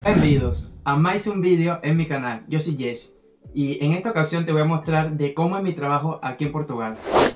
Bienvenidos a más un vídeo en mi canal. Yo soy Jesse y en esta ocasión te voy a mostrar de cómo es mi trabajo aquí en Portugal.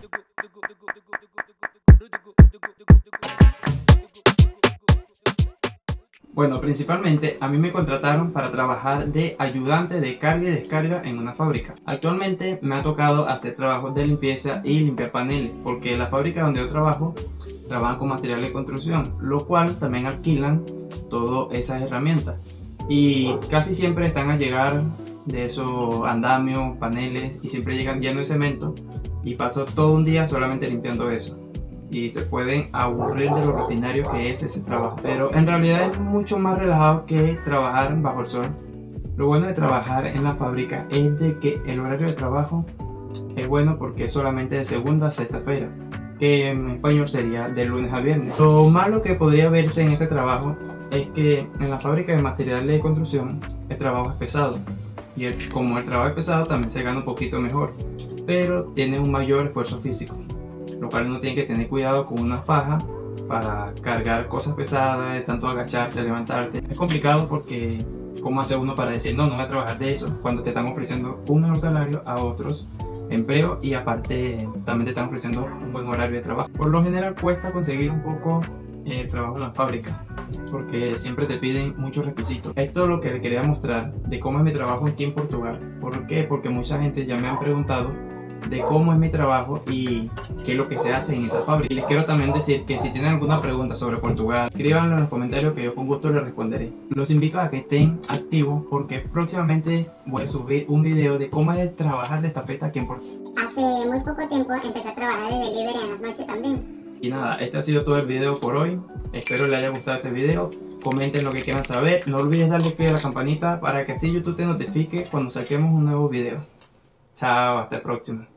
Bueno, principalmente a mí me contrataron para trabajar de ayudante de carga y descarga en una fábrica. Actualmente me ha tocado hacer trabajos de limpieza y limpiar paneles, porque la fábrica donde yo trabajo trabajan con material de construcción, lo cual también alquilan todas esas herramientas. Y casi siempre están a llegar de esos andamios, paneles, y siempre llegan llenos de cemento, y paso todo un día solamente limpiando eso. Y se pueden aburrir de lo rutinario que es ese trabajo, pero en realidad es mucho más relajado que trabajar bajo el sol. Lo bueno de trabajar en la fábrica es de que el horario de trabajo es bueno porque es solamente de segunda a sexta-feira, que en español sería de lunes a viernes. Lo malo que podría verse en este trabajo es que en la fábrica de materiales de construcción el trabajo es pesado, y como el trabajo es pesado también se gana un poquito mejor, pero tiene un mayor esfuerzo físico, lo cual uno tiene que tener cuidado con una faja para cargar cosas pesadas, de tanto agacharte, levantarte. Es complicado porque ¿cómo hace uno para decir no voy a trabajar de eso cuando te están ofreciendo un mejor salario a otros empleos y aparte también te están ofreciendo un buen horario de trabajo? Por lo general cuesta conseguir un poco el trabajo en la fábrica porque siempre te piden muchos requisitos. Esto es lo que les quería mostrar de cómo es mi trabajo aquí en Portugal. ¿Por qué? Porque mucha gente ya me han preguntado de cómo es mi trabajo y qué es lo que se hace en esa fábrica. Y les quiero también decir que si tienen alguna pregunta sobre Portugal, escríbanlo en los comentarios que yo con gusto les responderé. Los invito a que estén activos porque próximamente voy a subir un video de cómo es trabajar de estafeta aquí en Portugal. Hace muy poco tiempo empecé a trabajar de delivery en las noches también. Y nada, este ha sido todo el video por hoy. Espero les haya gustado este video. Comenten lo que quieran saber. No olvides darle click a la campanita para que así YouTube te notifique cuando saquemos un nuevo video. Chao, hasta el próximo.